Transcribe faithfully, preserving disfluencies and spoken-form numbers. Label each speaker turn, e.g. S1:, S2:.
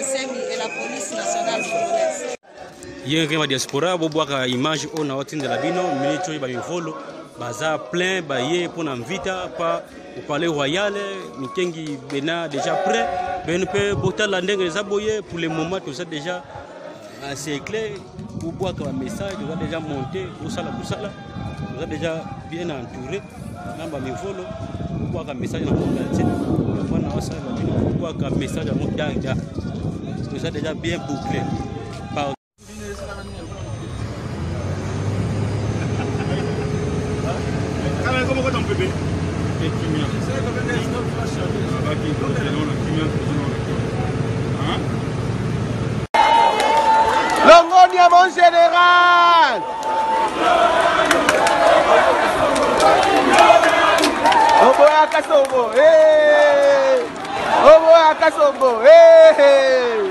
S1: Nsemi et la police nationale congolaise.
S2: Yenge ma diaspora bo boaka image on na otinde la bino minito ba mivolo baza plein ba ye pour n'invita pas au palais royal mikengi bena déjà prêt ben peut botal la ndenge les aboyer pour le moment tout ça déjà assez clair pour boaka un message on a déjà monté au sala pour sala on a déjà bien entouré namba mivolo boaka message na monga on a ça boaka message à monga tout ça déjà bien bouclé par
S3: ¿Cómo cuesta un bebé?
S4: Longonia, mon général! Oboya Kasongo, hey! Oboya Kasongo, hey!